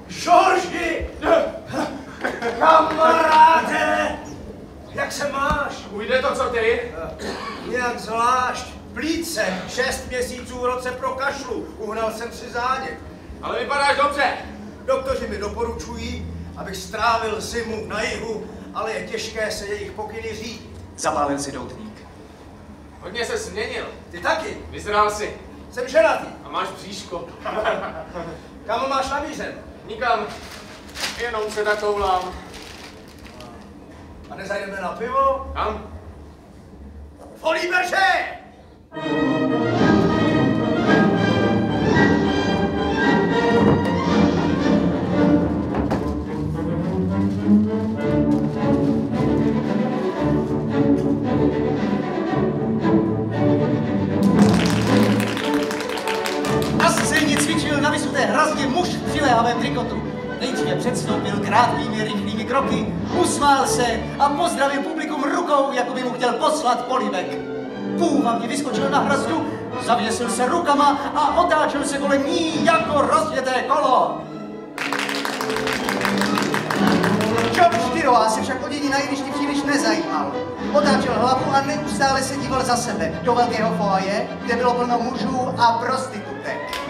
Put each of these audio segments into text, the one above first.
Žorži! Kamaráde! Jak se máš? Ujde to, co ty? Nějak zvlášť. Plíce, 6 měsíců v roce pro kašlu. Uhnal jsem si zánět. Ale vypadáš dobře. Doktoři mi doporučují, abych strávil zimu na jihu, ale je těžké se jejich pokyny řídit. Zapálil si doutník. Hodně se změnil. Ty taky? Vyzrál si. Jsem ženatý. A máš bříško. Kam máš namířen? Nikam. Jenom se tak koulám. A nezajdeme na pivo? Kam? Folíbeře! Na scéně cvičil na vysuté hrazdě muž v přiléhavém trikotu. Nejdříve předstoupil krátkými, rychlými kroky, usmál se a pozdravil publikum rukou, jako by mu chtěl poslat polibek. Půvabně vyskočil na hrazdu, zavěsil se rukama a otáčel se kolem ní jako rozjeté kolo. George Tyroa se však o dění na jevišti příliš nezajímal. Otáčel hlavu a neustále se díval za sebe do velkého foaje, kde bylo plno mužů a prostitutek.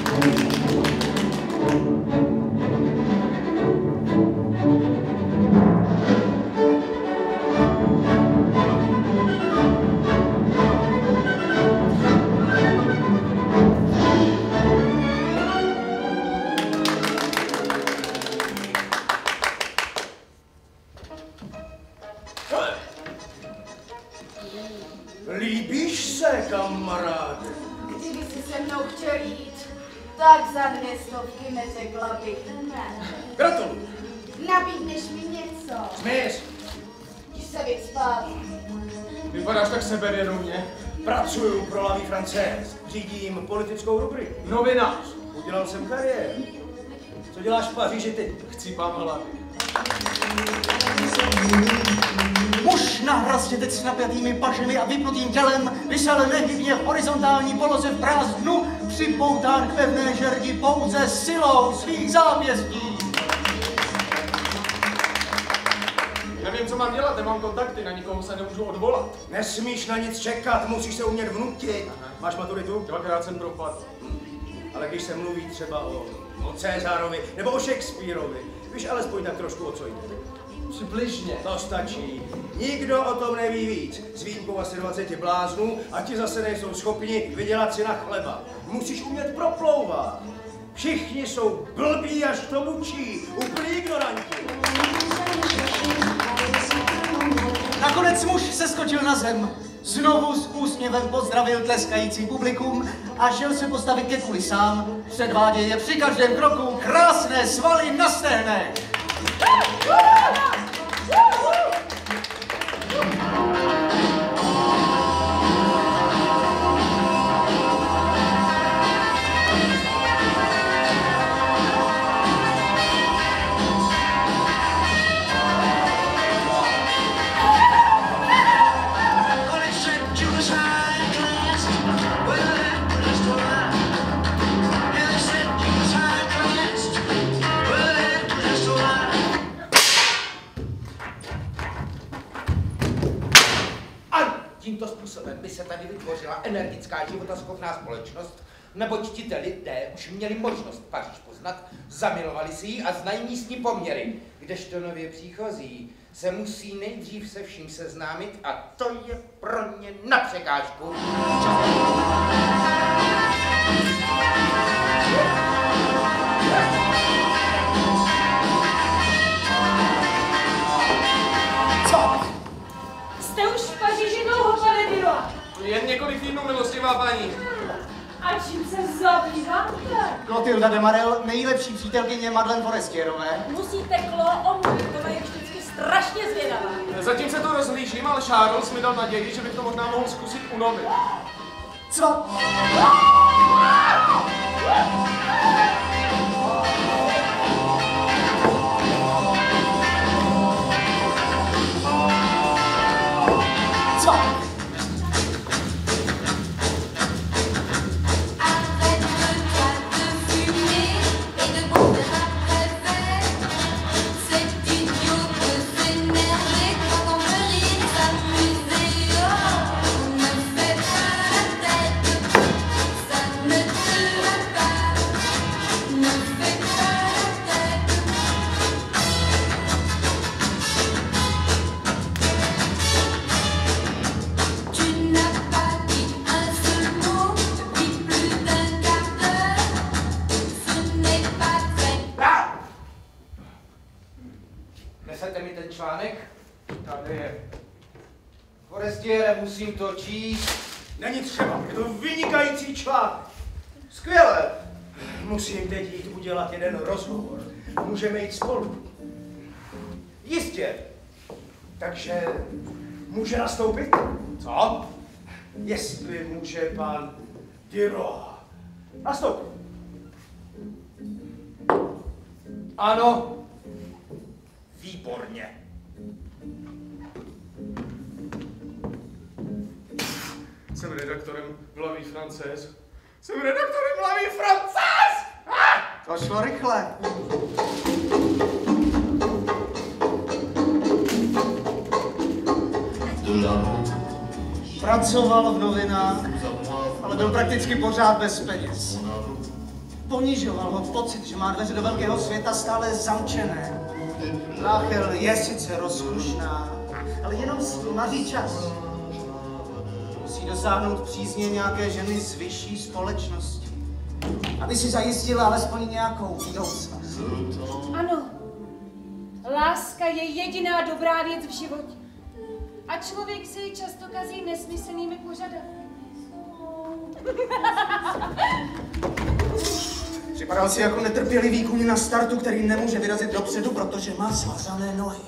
Líbíš se, kamaráde? Kdyby si se mnou chtěl jít, tak za 200 neřekla bych ne. Gratuluju. Nabídneš mi něco? Smíř. Jdi se vyspát. Vypadáš tak sebevědomě. Pracuju pro La Vie Française. Řídím politickou rubriku. Novinář. Udělal jsem kariéru. Co děláš v Paříži ty? Chcípám hlavy. Muž na hrazdě teď s napjatými pažemi a vypnutým tělem visel nehybně v horizontální poloze v prázdnu, připoután k pevné žerdi pouze silou svých zápěstí. Nevím, co mám dělat, nemám kontakty, na nikoho se nemůžu odvolat. Nesmíš na nic čekat, musíš se umět vnutit. Máš maturitu? 2krát jsem propadl. Ale když se mluví třeba o Cezárovi nebo o Shakespeareovi, víš alespoň tak trošku o co jde. Přibližně. To stačí. Nikdo o tom neví víc. S výjimkou asi 20 bláznů a ti zase nejsou schopni vydělat si na chleba. Musíš umět proplouvat. Všichni jsou blbí až to mučí. Úplný ignoranti. Nakonec muž se skočil na zem. Znovu s úsměvem pozdravil tleskající publikum a šel se postavit ke kulisám. Předváděje při každém kroku krásné svaly na stehnech. Tímto způsobem by se tady vytvořila energická životaschopná společnost, neboť tito lidé už měli možnost Paříž poznat, zamilovali si ji a znají místní poměry, kdežto nově příchozí se musí nejdřív se vším seznámit a to je pro ně na překážku. Jste už v Paříži dlouho, pane Tyroa? Jen několik týdnů, milostivá paní. A čím se zabýváte? Clotilda de Marel, nejlepší přítelkyně Madeleine Forestierové. Musíte klo omluvit, to je vždycky strašně zvědavá. Zatím se to rozhlížím, ale Charles mi dal naději, že bych to možná mohl zkusit unovit. Co? článek. Tady je. Forestiere, musím to číst. Není třeba, je to vynikající článek. Skvěle. Musím teď jít udělat jeden rozhovor. Můžeme jít spolu. Jistě. Takže může nastoupit? Co? Jestli může pan Diro nastoupit. Ano. Výborně. Jsem redaktorem v La Vie Française. Jsem redaktorem La Vie Française! To šlo rychle. Pracoval v novinách, ale byl prakticky pořád bez peněz. Ponižoval ho pocit, že má dveře do velkého světa stále zamčené. Rachel je sice rozkošná, ale jenom si maří čas. Musí dosáhnout přízně nějaké ženy z vyšší společnosti, aby si zajistila alespoň nějakou budoucnost. Ano, láska je jediná dobrá věc v životě. A člověk si ji často kazí nesmyslnými požadavky. Připadal si jako netrpělivý kůň na startu, který nemůže vyrazit dopředu, protože má svazané nohy.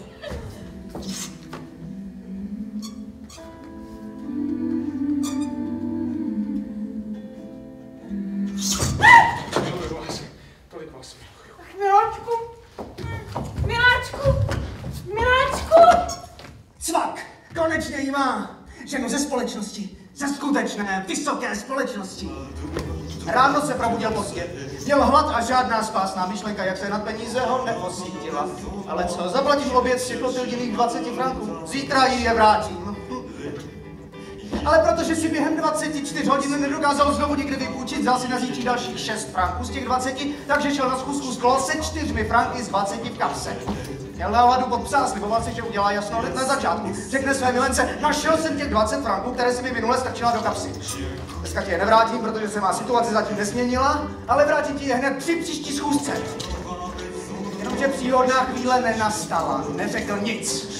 Miluju vás. Tolik vás miluju. Ach, miláčku! Miláčku! Miláčku! Cvak! Konečně jí má! Ženu ze společnosti. Ze skutečné, vysoké společnosti. Ráno se probudil pozdě. Měl hlad a žádná spásná myšlenka, jak se nad peníze ho neosvítila. Ale co, zaplatím oběd si Klotildinných 20 franků. Zítra jí je vrátím. Ale protože si během 24 hodin nedokázal znovu nikdy vypůjčit, vzal si na zítří dalších 6 franků z těch 20, takže šel na schůzku z kolo se 4 franky z 20 v kapse. Měl náladu pod psa a sliboval si, že udělá jasno hned na začátku. Řekne své milence, našel jsem těch 20 franků, které si mi minule strčila do kapsy. Dneska ti je nevrátím, protože se má situace zatím nesměnila, ale vrátím ti je hned při příští schůzce. Jenomže příhodná chvíle nenastala, neřekl nic.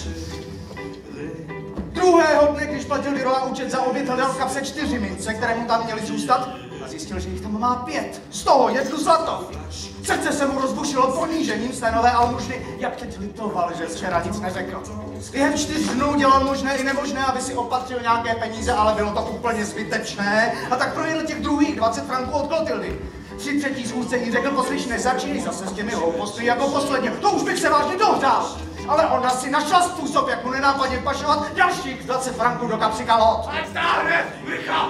Druhého dne, když platil Diroa účet za oběd, hledal v kapse 4 mince, které mu tam měly zůstat, a zjistil, že jich tam má 5. Z toho 1 zlato. Srdce se mu rozbušilo ponížením z té nové almužny, jak teď litoval, že včera nic neřekl. Během 4 dnů dělal možné i nemožné, aby si opatřil nějaké peníze, ale bylo to úplně zbytečné, a tak projedl těch druhých 20 franků od Klotildy. Při třetí schůzce jí řekl, poslyš, nezačínej zase s těmi hloupostmi jako posledně, to už bych se vážně dohřál. Ale ona si našla způsob, jak mu nenápadně pašovat dalších 20 franků do kapsy kalhot. Ať stáhne, Michal!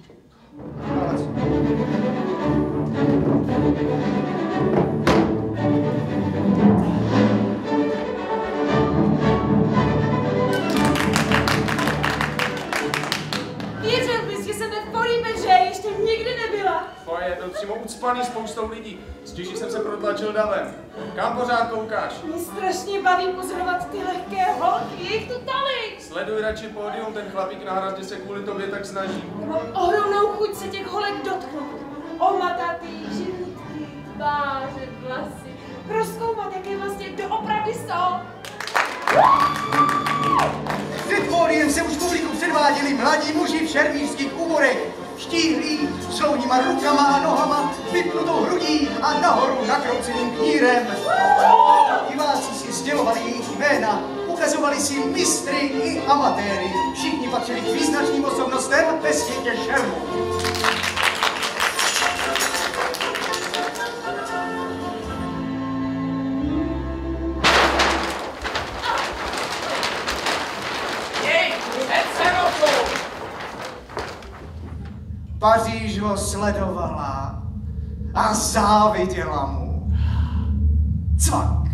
Věřil bys, že jsem ve Folibeře ještě nikdy nebyla. Foje byl přímo ucpaný spoustou lidí. Stěží jsem se protlačil davem. Kam pořád koukáš? Mě strašně baví pozorovat ty lehké holky, je jich tu tolik. Sleduj radši pódium, ten chlapík na hradě se kvůli tobě tak snaží. Já mám ohromnou chuť se těch holek dotknout. Omatat jejich žilutky, tváře, vlasy. Prozkoumat, jaké vlastně doopravdy jsou. Před pódiem se už publiku předváděli mladí muži v šermířských úborech. Štíhlí, s dlouhýma rukama a nohama, vypnutou hrudí a nahoru nakrouceným knírem. Diváci si sdělovali jejich jména, ukazovali si mistry i amatéry. Všichni patřili k význačným osobnostem ve světě šermu. Paříž ho sledovala a záviděla mu. Cvak!